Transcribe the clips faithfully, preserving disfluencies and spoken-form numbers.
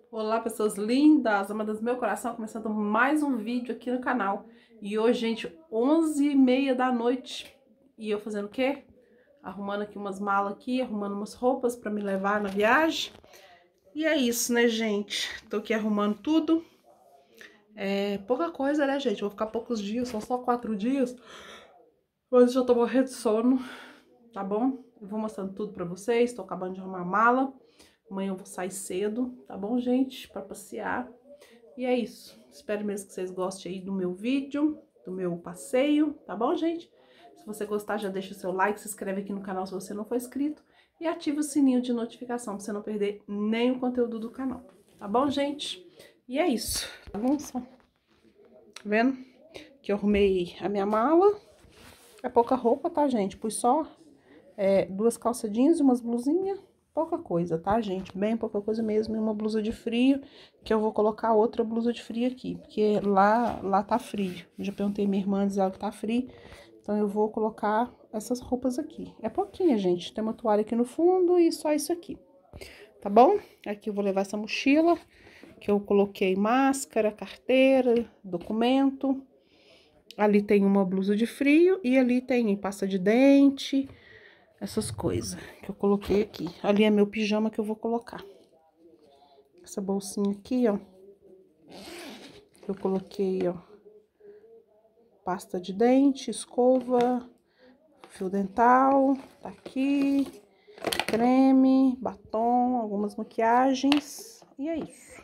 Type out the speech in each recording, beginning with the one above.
Olá, pessoas lindas, amadas do meu coração, começando mais um vídeo aqui no canal. E hoje, gente, onze e meia da noite, e eu fazendo o quê? Arrumando aqui umas malas aqui, arrumando umas roupas pra me levar na viagem. E é isso, né, gente? Tô aqui arrumando tudo. É pouca coisa, né, gente? Vou ficar poucos dias, são só quatro dias. Hoje eu já tô morrendo de sono, tá bom? Eu vou mostrando tudo pra vocês, tô acabando de arrumar a mala. Amanhã eu vou sair cedo, tá bom, gente? Pra passear. E é isso. Espero mesmo que vocês gostem aí do meu vídeo, do meu passeio, tá bom, gente? Se você gostar, já deixa o seu like, se inscreve aqui no canal se você não for inscrito e ativa o sininho de notificação pra você não perder nenhum conteúdo do canal, tá bom, gente? E é isso. Tá bom? Tá vendo? Que eu arrumei a minha mala. É pouca roupa, tá, gente? Pus só é, duas calça jeans e umas blusinhas. Pouca coisa, tá, gente? Bem pouca coisa mesmo. E uma blusa de frio, que eu vou colocar outra blusa de frio aqui, porque lá, lá tá frio. Eu já perguntei à minha irmã, diz ela que tá frio. Então, eu vou colocar essas roupas aqui. É pouquinha, gente. Tem uma toalha aqui no fundo e só isso aqui. Tá bom? Aqui eu vou levar essa mochila, que eu coloquei máscara, carteira, documento. Ali tem uma blusa de frio e ali tem pasta de dente, essas coisas que eu coloquei aqui. Ali é meu pijama que eu vou colocar. Essa bolsinha aqui, ó. Que eu coloquei, ó. Pasta de dente, escova, fio dental, tá aqui. Creme, batom, algumas maquiagens. E é isso.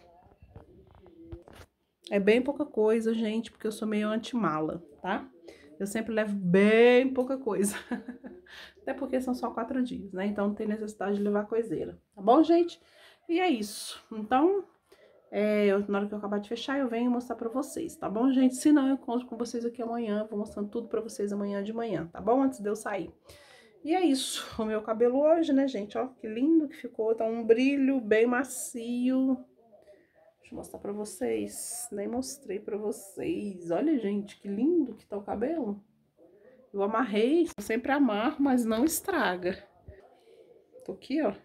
É bem pouca coisa, gente, porque eu sou meio anti-mala, tá? Eu sempre levo bem pouca coisa. Até porque são só quatro dias, né? Então não tem necessidade de levar coiseira, tá bom, gente? E é isso. Então, é, eu, na hora que eu acabar de fechar, eu venho mostrar pra vocês, tá bom, gente? Se não, eu encontro com vocês aqui amanhã. Vou mostrando tudo pra vocês amanhã de manhã, tá bom? Antes de eu sair. E é isso. O meu cabelo hoje, né, gente? Ó, que lindo que ficou. Tá um brilho bem macio. Deixa eu mostrar pra vocês. Nem mostrei pra vocês. Olha, gente, que lindo que tá o cabelo. Eu amarrei. Eu sempre amarro, mas não estraga. Tô aqui, ó.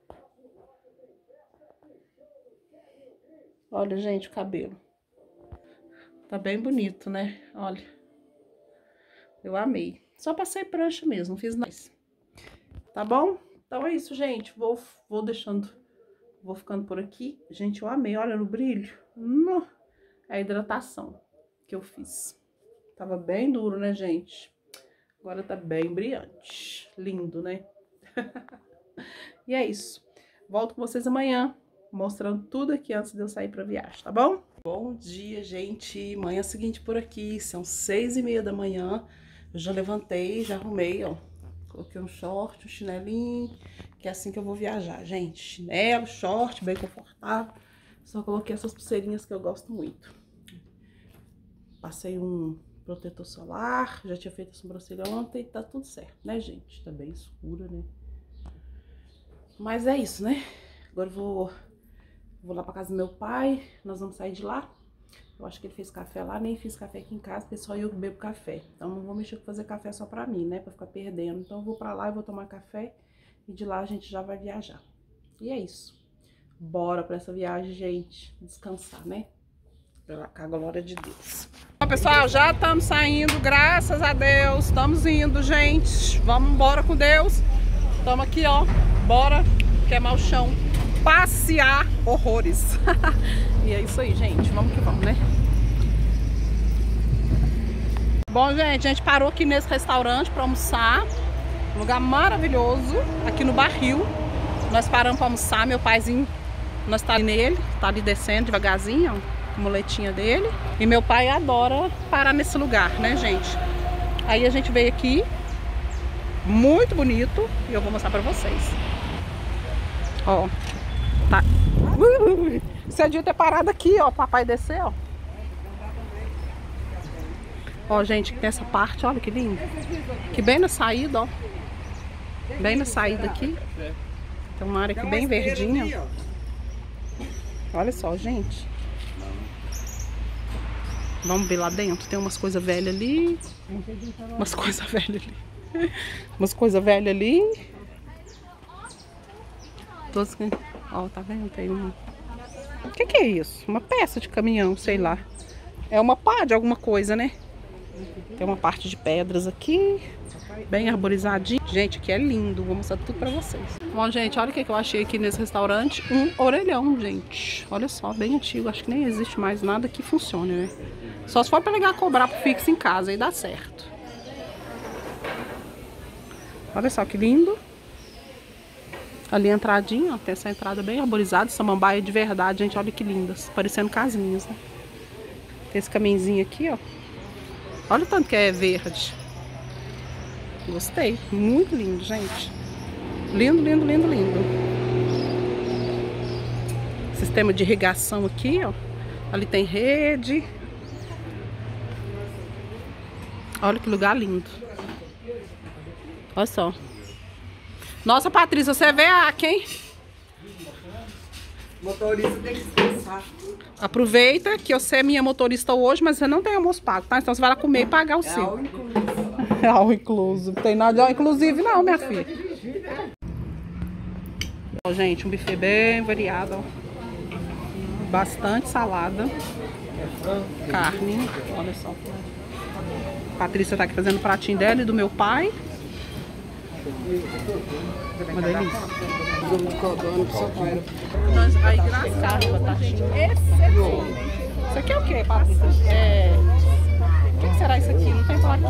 Olha, gente, o cabelo. Tá bem bonito, né? Olha. Eu amei. Só passei prancha mesmo, não fiz nada. Tá bom? Então é isso, gente. Vou, vou deixando... Vou ficando por aqui. Gente, eu amei. Olha no brilho. No... É a hidratação que eu fiz. Tava bem duro, né, gente? Agora tá bem brilhante. Lindo, né? E é isso. Volto com vocês amanhã, mostrando tudo aqui antes de eu sair pra viagem, tá bom? Bom dia, gente. Manhã seguinte por aqui. São seis e meia da manhã. Eu já levantei, já arrumei, ó. Coloquei um short, um chinelinho, que é assim que eu vou viajar, gente. Chinelo, short, bem confortável. Só coloquei essas pulseirinhas que eu gosto muito. Passei um protetor solar, já tinha feito a sobrancelha ontem, tá tudo certo, né, gente? Tá bem escura, né? Mas é isso, né? Agora eu vou, vou lá pra casa do meu pai, nós vamos sair de lá. Eu acho que ele fez café lá, nem fiz café aqui em casa, porque só eu bebo café. Então não vou mexer com fazer café só pra mim, né? Pra ficar perdendo. Então eu vou pra lá e vou tomar café e de lá a gente já vai viajar. E é isso. Bora pra essa viagem, gente. Descansar, né? Pela glória de Deus. Bom, pessoal, já estamos saindo, graças a Deus. Estamos indo, gente. Vamos embora com Deus. Estamos aqui, ó. Bora queimar o chão. Passear horrores. E é isso aí, gente. Vamos que vamos, né? Bom, gente, a gente parou aqui nesse restaurante para almoçar. Um lugar maravilhoso, aqui no Barril. Nós paramos para almoçar, meu paizinho, nós tá ali nele, tá ali descendo devagarzinho, ó, a muletinha dele. E meu pai adora parar nesse lugar, né, gente? Aí a gente veio aqui, muito bonito, e eu vou mostrar para vocês. Ó, tá. Você devia ter parado aqui, ó, papai descer, ó. Ó, gente, tem essa parte, olha que lindo. Que bem na saída, ó. Bem na saída aqui. Tem uma área aqui bem verdinha. Olha só, gente. Vamos ver lá dentro. Tem umas coisas velhas ali. Umas coisas velhas ali. Umas coisas velhas ali. Todos... Ó, tá vendo? Tem um... O que que é isso? Uma peça de caminhão, sei lá. É uma pá de alguma coisa, né? Tem uma parte de pedras aqui, bem arborizadinho. Gente, aqui é lindo, vou mostrar tudo pra vocês. Bom, gente, olha o que eu achei aqui nesse restaurante. Um orelhão, gente. Olha só, bem antigo. Acho que nem existe mais nada que funcione, né? Só se for pra ligar a cobrar pro fixo em casa, aí dá certo. Olha só que lindo. Ali a entradinha, ó, tem essa entrada bem arborizada. Samambaia de verdade, gente, olha que lindas. Parecendo casinhas, né? Tem esse caminhozinho aqui, ó. Olha o tanto que é verde. Gostei. Muito lindo, gente. Lindo, lindo, lindo, lindo. Sistema de irrigação aqui, ó. Ali tem rede. Olha que lugar lindo. Olha só. Nossa, Patrícia, você vê a quem? Motorista tem que descansar. Aproveita que você é minha motorista hoje, mas você não tem almoço pago, tá? Então você vai lá comer e pagar o É seu. all inclusive. É all inclusive. Não tem nada de all inclusive não, minha filha. Ó, gente, um buffet bem variado, ó. Bastante salada. Carne, olha só. A Patrícia tá aqui fazendo o pratinho dela e do meu pai. Uma delícia. Mas aí graças, batatinha. Excelente. Isso aqui é o que, Patrícia? É... O que, que será isso aqui? Não tem plaquinha.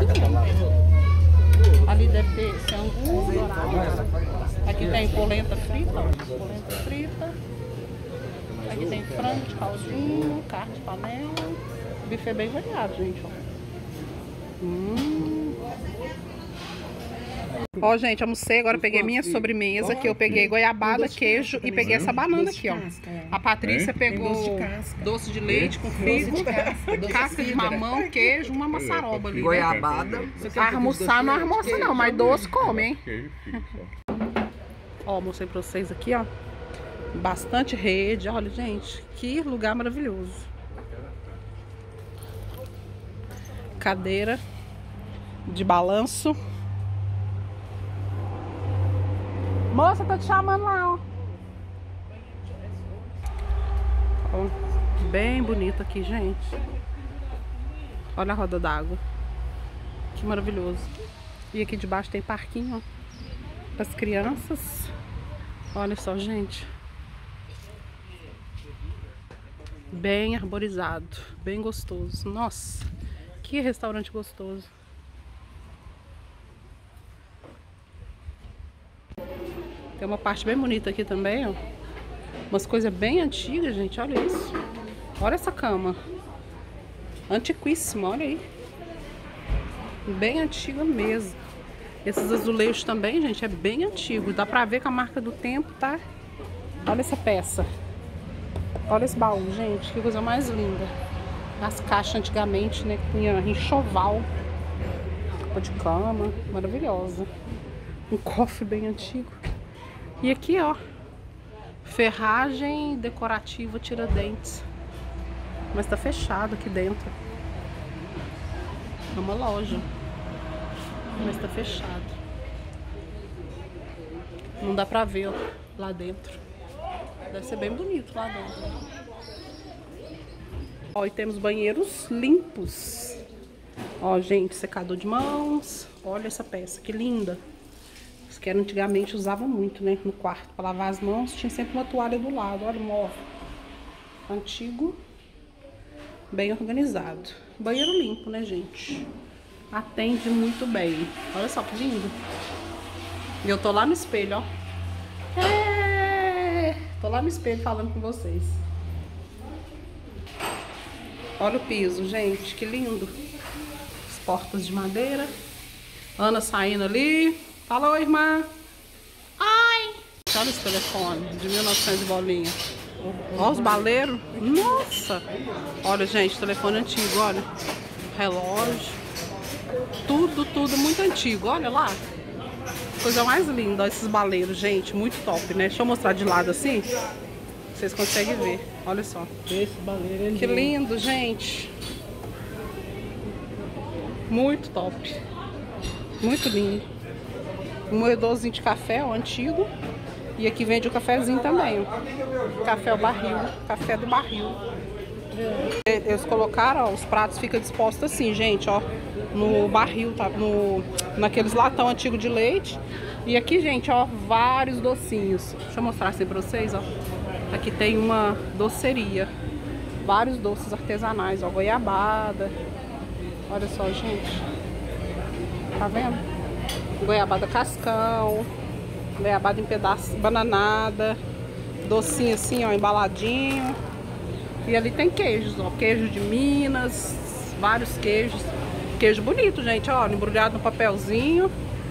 Ali deve ter esse angu dourado. Aqui tem polenta frita. Polenta frita. Aqui tem frango de caldinho, carne de panela. O buffet é bem variado, gente. Ó. Hum. Ó, gente, almocei, agora peguei minha sobremesa, que eu peguei goiabada, queijo e peguei essa banana aqui, ó. A Patrícia pegou doce de leite com figo, casca de mamão, queijo, uma maçaroba ali. Goiabada. Almoçar não almoça não, mas doce come, hein? Ó, mostrei pra vocês aqui, ó. Bastante rede, olha, gente, que lugar maravilhoso. Cadeira de balanço. Moça, tô te chamando lá, ó. Ó, bem bonito aqui, gente. Olha a roda d'água. Que maravilhoso. E aqui debaixo tem parquinho, ó, para as crianças. Olha só, gente. Bem arborizado, bem gostoso. Nossa, que restaurante gostoso. Tem uma parte bem bonita aqui também, ó. Umas coisas bem antigas, gente. Olha isso. Olha essa cama. Antiquíssima, olha aí. Bem antiga mesmo. Esses azulejos também, gente, é bem antigo. Dá pra ver que a marca do tempo, tá? Olha essa peça. Olha esse baú, gente. Que coisa mais linda. As caixas antigamente, né? Que tinha enxoval. Capa de cama. Maravilhosa. Um cofre bem antigo. E aqui, ó, ferragem decorativa Tiradentes. Mas tá fechado aqui dentro. É uma loja. Mas tá fechado. Não dá pra ver, ó, lá dentro. Deve ser bem bonito lá dentro. Ó, e temos banheiros limpos. Ó, gente, secador de mãos. Olha essa peça, que linda. Que era, antigamente usavam muito, né, no quarto para lavar as mãos, tinha sempre uma toalha do lado. Olha o móvel antigo, bem organizado, banheiro limpo, né, gente? Atende muito bem. Olha só que lindo. E eu tô lá no espelho, ó. É... tô lá no espelho falando com vocês. Olha o piso, gente, que lindo. As portas de madeira. Ana saindo ali. Fala, oi, irmã. Ai. Olha esse telefone de mil e novecentos bolinha. Olha os baleiros. Nossa. Olha, gente, telefone antigo, olha. Relógio. Tudo, tudo muito antigo. Olha lá. Coisa mais linda. Olha esses baleiros, gente. Muito top, né? Deixa eu mostrar de lado assim. Vocês conseguem ver. Olha só. Esse baleiro é lindo. Que lindo, gente. Muito top. Muito lindo. Um moedorzinho de café, ó, antigo. E aqui vende o cafezinho também, ó. Café o barril, café do barril. Eles colocaram, ó, os pratos ficam dispostos assim, gente, ó. No barril, tá? No, naqueles latão antigo de leite. E aqui, gente, ó, vários docinhos. Deixa eu mostrar assim pra vocês, ó. Aqui tem uma doceria. Vários doces artesanais, ó. Goiabada. Olha só, gente. Tá vendo? Goiabada cascão. Goiabada em pedaço, bananada. Docinho assim, ó, embaladinho. E ali tem queijos, ó. Queijo de Minas. Vários queijos. Queijo bonito, gente, ó. Embrulhado no papelzinho.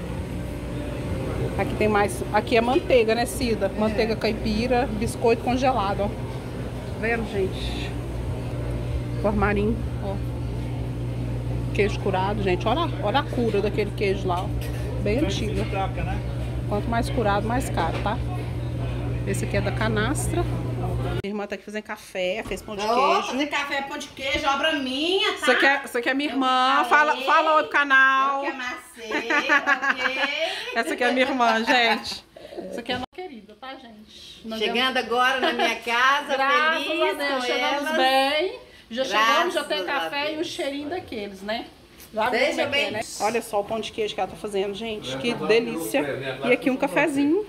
Aqui tem mais. Aqui é manteiga, né, Cida? Manteiga caipira, biscoito congelado, ó. Tá vendo, gente? Formarinho, ó. Queijo curado, gente. Olha, olha a cura daquele queijo lá, ó. Bem antigo. Quanto mais curado, mais caro, tá? Esse aqui é da canastra. Minha irmã tá aqui fazendo café, fez pão de oh, queijo. Fazer café, pão de queijo, obra minha, tá? Isso aqui é, isso aqui é minha irmã. Fala, fala oi pro canal. Eu que amassei, ok? Essa aqui é minha irmã, gente. Isso aqui é a nossa querida, tá, gente? Nós Chegando vemos... agora na minha casa, Graças feliz a Deus, com chegamos elas. bem. Já Graças chegamos, já tem a café Deus. e o cheirinho daqueles, né? Já Deixa viu como é que é, bem. né? Olha só o pão de queijo que ela tá fazendo, gente. Que delícia. E aqui um cafezinho.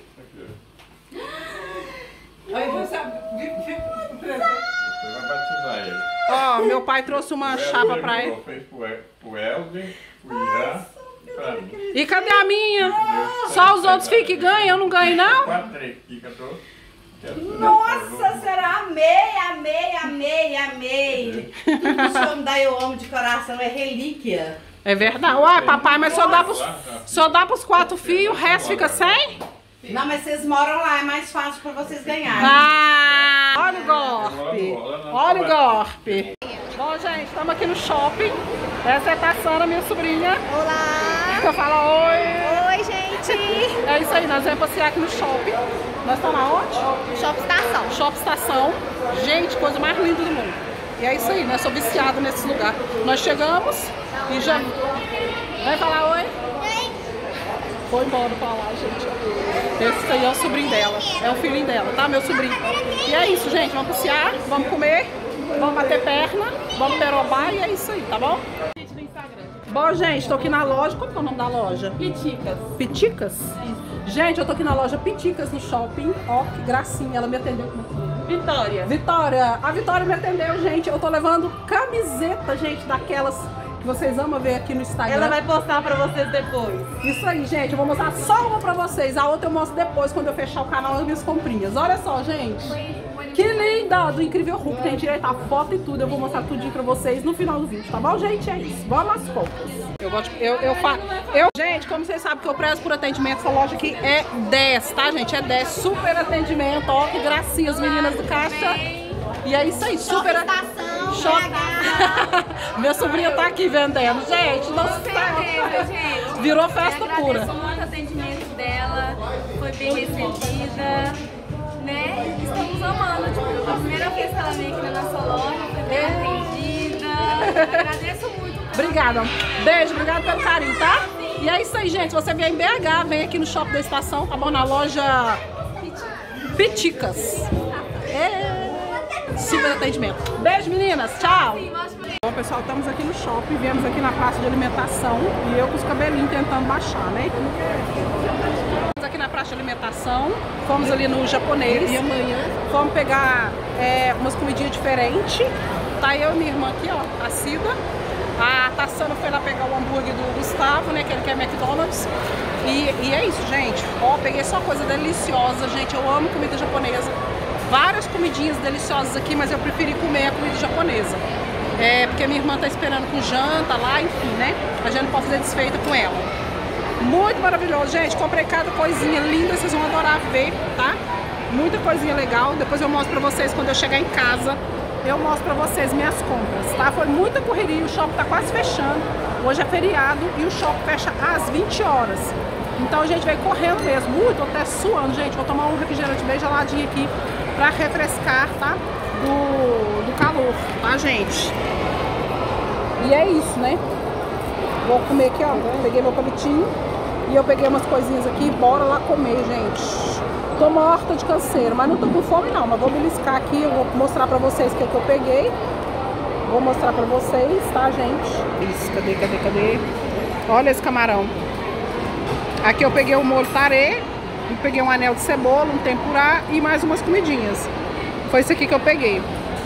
Aí você vai batizar ele. Ó, meu pai trouxe uma chapa pra ele. Fez pro Elvin, pro Irã e pra mim. E cadê a minha? Só os outros ficam e ganham, eu não ganho, não? Quatro, três, Kika trouxe. Nossa senhora, amei, amei, amei, amei. Tudo que o senhor me dá, eu amo de coração, é relíquia. É verdade. Ué, papai, mas só dá pros, só dá pros quatro filhos, o resto fica sem? Não, mas vocês moram lá, é mais fácil pra vocês ganharem. Ah, olha o golpe. Olha o golpe. Bom, gente, estamos aqui no shopping. Essa é a Tassana, minha sobrinha. Olá! Fala oi. Oi, gente! É isso aí, nós vamos passear aqui no shopping. Nós estamos aonde? Shop Estação. Shop Estação. Gente, coisa mais linda do mundo. E é isso aí, nós somos viciados nesse lugar. Nós chegamos e já... Vai falar oi? Foi embora pra lá, gente. Esse aí é o sobrinho dela. É o filhinho dela, tá? Meu sobrinho. E é isso, gente. Vamos passear, vamos comer, vamos bater perna, vamos perobar e é isso aí, tá bom? Bom, gente, tô aqui na loja. Qual que é o nome da loja? Piticas. Piticas? Isso. Gente, eu tô aqui na loja Piticas no shopping. Ó, que gracinha. Ela me atendeu. Vitória. Vitória. A Vitória me atendeu, gente. Eu tô levando camiseta, gente, daquelas que vocês amam ver aqui no Instagram. Ela vai postar pra vocês depois. Isso aí, gente. Eu vou mostrar só uma pra vocês. A outra eu mostro depois, quando eu fechar o canal das minhas comprinhas. Olha só, gente. Que linda! Do Incrível Hulk. Tem direito a foto e tudo. Eu vou mostrar tudinho pra vocês no final do vídeo, tá bom, gente? É isso. Vamos às compras. Eu gosto... Eu, eu faço... Eu... Gente, como vocês sabem que eu prezo por atendimento, essa loja aqui é dez, tá, gente? É dez. Super atendimento. Ó, que gracinha, as meninas do caixa. E é isso aí. Super Estação. Shop. Minha sobrinha tá aqui vendendo. Gente, nossa, gente. virou festa Eu pura. agradeço muito o atendimento dela, foi bem recebida, né? Estamos amando, tipo, a primeira vez que ela veio aqui na nossa loja, foi bem atendida. Agradeço muito. Obrigada. Beijo, obrigada pelo carinho, tá? E é isso aí, gente. Se você vier em B H, vem aqui no Shopping da Estação, tá bom? Na loja Piticas. É. Super atendimento. Beijo, meninas. Tchau. Bom, pessoal, estamos aqui no shopping. Viemos aqui na praça de alimentação e eu com os cabelinhos tentando baixar, né? Estamos aqui na praça de alimentação. Fomos ali no japonês. E amanhã fomos pegar é, umas comidinhas diferentes. Tá eu e minha irmã aqui, ó, a Cida. A Tassana foi lá pegar o hambúrguer do Gustavo, né? Que ele quer McDonald's. E, e é isso, gente. Ó, peguei só coisa deliciosa, gente. Eu amo comida japonesa. Várias comidinhas deliciosas aqui, mas eu preferi comer a comida japonesa. É, porque minha irmã tá esperando com janta lá, enfim, né? A gente não pode fazer desfeita com ela. Muito maravilhoso, gente. Comprei cada coisinha linda, vocês vão adorar ver, tá? Muita coisinha legal. Depois eu mostro pra vocês quando eu chegar em casa. Eu mostro pra vocês minhas compras, tá? Foi muita correria, o shopping tá quase fechando. Hoje é feriado e o shopping fecha às vinte horas. Então a gente vai correndo mesmo. Muito, tô até suando, gente. Vou tomar um refrigerante bem geladinho aqui pra refrescar, tá? Do, do calor, tá, gente? E é isso, né? Vou comer aqui, ó. Peguei meu palitinho e eu peguei umas coisinhas aqui. Bora lá comer, gente. Tô morta de canseiro, mas não tô com fome não. Mas vou beliscar aqui, eu vou mostrar pra vocês o que, é que eu peguei. Vou mostrar pra vocês, tá, gente? Isso, cadê, cadê, cadê? Olha esse camarão. Aqui eu peguei o molho tarê, peguei um anel de cebola, um tempurá e mais umas comidinhas. Foi isso aqui que eu peguei.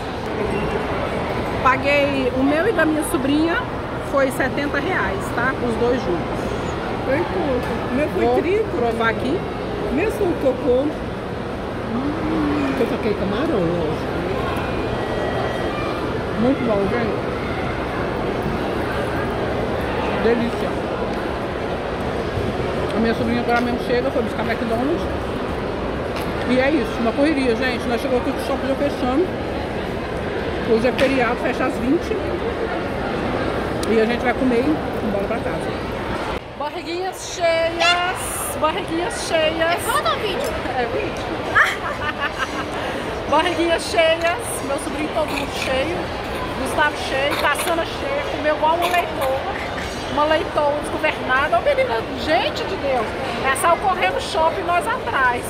Paguei o meu e da minha sobrinha, foi setenta reais, tá? Os dois juntos. Foi pouco. O meu foi Vou trinta. provar aqui. O meu foi um cocô. Hum, eu toquei camarão, lógico. Muito bom, gente. Delícia. A minha sobrinha agora mesmo chega, foi buscar McDonald's. E é isso, uma correria, gente. Nós chegamos aqui com o shopping já fechando. Hoje é feriado, fecha às vinte. E a gente vai comer e embora pra casa. Barriguinhas cheias. Barriguinhas cheias. Volta o vídeo. É vídeo. Barriguinhas cheias. Meu sobrinho todo mundo cheio. Gustavo cheio. Caçana cheia. Comeu igual uma leitoa. Uma leitoa desgovernada. Ô menina, gente de Deus. É só correr no shopping e nós atrás.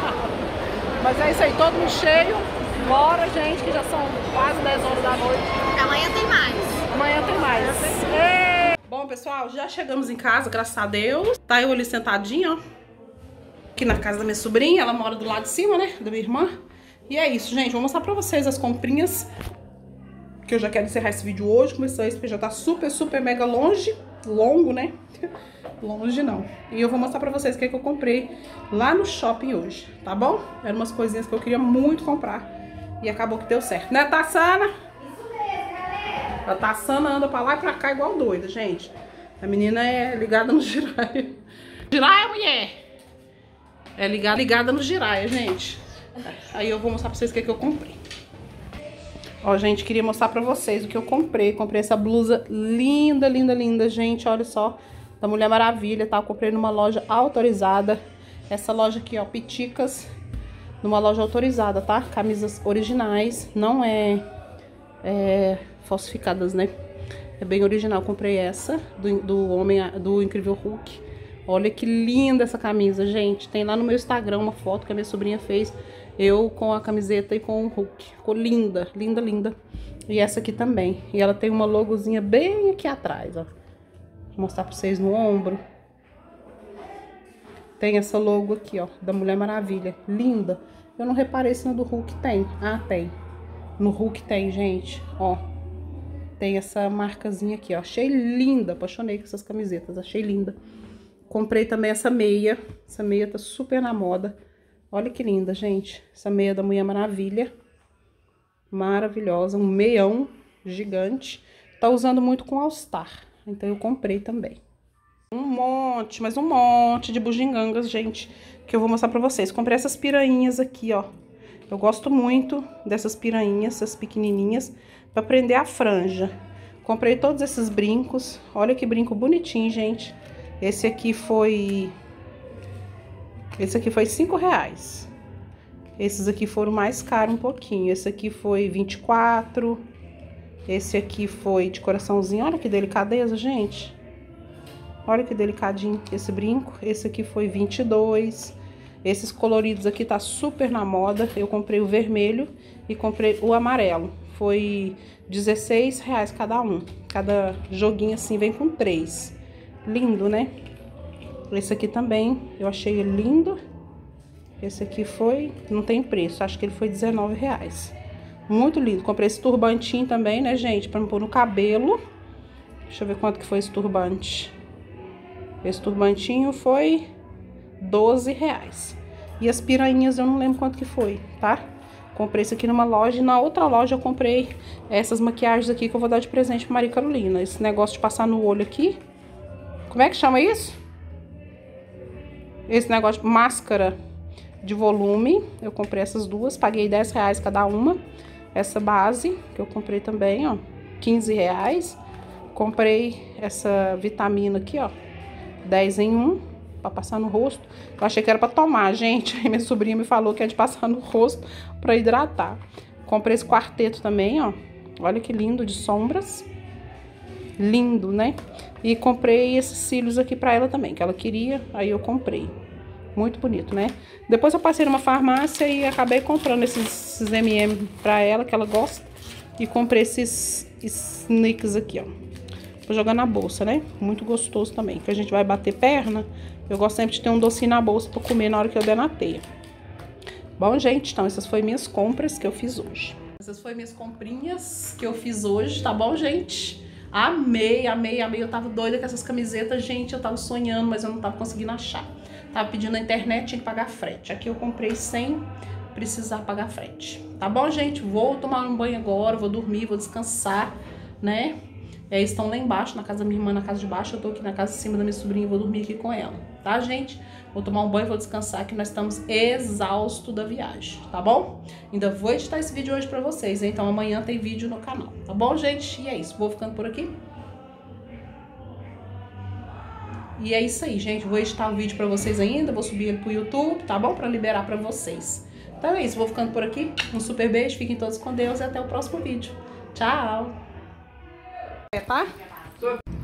Mas é isso aí, todo mundo cheio. Bora, gente, que já são quase dez horas da noite. Amanhã tem mais. Amanhã tem mais. Ei! Bom, pessoal, já chegamos em casa, graças a Deus. Tá eu ali sentadinha, ó. Aqui na casa da minha sobrinha. Ela mora do lado de cima, né? Da minha irmã. E é isso, gente. Vou mostrar pra vocês as comprinhas. Que eu já quero encerrar esse vídeo hoje. Começou esse, porque já tá super, super mega longe. Longo, né? Longe não. E eu vou mostrar pra vocês o que, é que eu comprei lá no shopping hoje, tá bom? Eram umas coisinhas que eu queria muito comprar. E acabou que deu certo. Né, Tassana? Isso mesmo, galera. A Tassana anda pra lá e pra cá igual doida, gente. A menina é ligada no giraia. Giraia, mulher! É ligada, ligada no giraia, gente. Aí eu vou mostrar pra vocês o que, é que eu comprei. Ó, gente, queria mostrar pra vocês o que eu comprei. Comprei essa blusa linda, linda, linda, gente. Olha só, da Mulher Maravilha, tá? Eu comprei numa loja autorizada. Essa loja aqui, ó, Piticas. Numa loja autorizada, tá? Camisas originais, não é, é falsificadas, né? É bem original. Comprei essa do, do Homem, do Incrível Hulk. Olha que linda essa camisa, gente. Tem lá no meu Instagram uma foto que a minha sobrinha fez. Eu com a camiseta e com o Hulk. Ficou linda, linda, linda. E essa aqui também. E ela tem uma logozinha bem aqui atrás, ó. Vou mostrar pra vocês no ombro. Tem essa logo aqui, ó, da Mulher Maravilha. Linda. Eu não reparei se no do Hulk tem. Ah, tem. No Hulk tem, gente. Ó. Tem essa marcazinha aqui, ó. Achei linda. Apaixonei com essas camisetas. Achei linda. Comprei também essa meia. Essa meia tá super na moda. Olha que linda, gente. Essa meia da Mulher Maravilha. Maravilhosa. Um meião gigante. Tá usando muito com All Star. Então eu comprei também. Um monte, mas um monte de bugigangas, gente, que eu vou mostrar pra vocês. Comprei essas piranhas aqui, ó. Eu gosto muito dessas piranhas, essas pequenininhas, pra prender a franja. Comprei todos esses brincos. Olha que brinco bonitinho, gente. Esse aqui foi... Esse aqui foi cinco reais. Esses aqui foram mais caros um pouquinho. Esse aqui foi vinte e quatro. Esse aqui foi de coraçãozinho. Olha que delicadeza, gente. Olha que delicadinho esse brinco. Esse aqui foi vinte e dois. Esses coloridos aqui tá super na moda. Eu comprei o vermelho e comprei o amarelo. Foi dezesseis reais cada um. Cada joguinho assim vem com três. Lindo, né? Esse aqui também eu achei lindo. Esse aqui foi... Não tem preço. Acho que ele foi dezenove reais. Muito lindo. Comprei esse turbantinho também, né, gente? Pra me pôr no cabelo. Deixa eu ver quanto que foi esse turbante. Esse turbantinho foi doze reais. E as piranhas eu não lembro quanto que foi, tá? Comprei isso aqui numa loja. E na outra loja eu comprei essas maquiagens aqui que eu vou dar de presente pra Maria Carolina. Esse negócio de passar no olho aqui. Como é que chama isso? Esse negócio de máscara de volume. Eu comprei essas duas. Paguei dez reais cada uma. Essa base que eu comprei também, ó. quinze reais. Comprei essa vitamina aqui, ó. dez em um, pra passar no rosto. Eu achei que era pra tomar, gente. Aí minha sobrinha me falou que é de passar no rosto pra hidratar. Comprei esse quarteto também, ó. Olha que lindo, de sombras. Lindo, né? E comprei esses cílios aqui pra ela também, que ela queria. Aí eu comprei. Muito bonito, né? Depois eu passei numa farmácia e acabei comprando esses, esses M e M pra ela, que ela gosta. E comprei esses sneakers aqui, ó. Vou jogar na bolsa, né? Muito gostoso também. Que a gente vai bater perna. Eu gosto sempre de ter um docinho na bolsa pra comer na hora que eu der na teia. Bom, gente, então essas foram minhas compras que eu fiz hoje. Essas foram minhas comprinhas que eu fiz hoje, tá bom, gente? Amei, amei, amei. Eu tava doida com essas camisetas, gente. Eu tava sonhando, mas eu não tava conseguindo achar. Tava pedindo na internet, tinha que pagar frete. Aqui eu comprei sem precisar pagar frete. Tá bom, gente? Vou tomar um banho agora, vou dormir, vou descansar, né? Eles estão lá embaixo, na casa da minha irmã, na casa de baixo. Eu tô aqui na casa de cima da minha sobrinha, vou dormir aqui com ela. Tá, gente? Vou tomar um banho, vou descansar, que nós estamos exaustos da viagem, tá bom? Ainda vou editar esse vídeo hoje pra vocês, hein? Então amanhã tem vídeo no canal, tá bom, gente? E é isso, vou ficando por aqui. E é isso aí, gente. Vou editar o vídeo pra vocês ainda, vou subir ele pro YouTube, tá bom? Pra liberar pra vocês. Então é isso, vou ficando por aqui. Um super beijo, fiquem todos com Deus e até o próximo vídeo. Tchau! É, tá?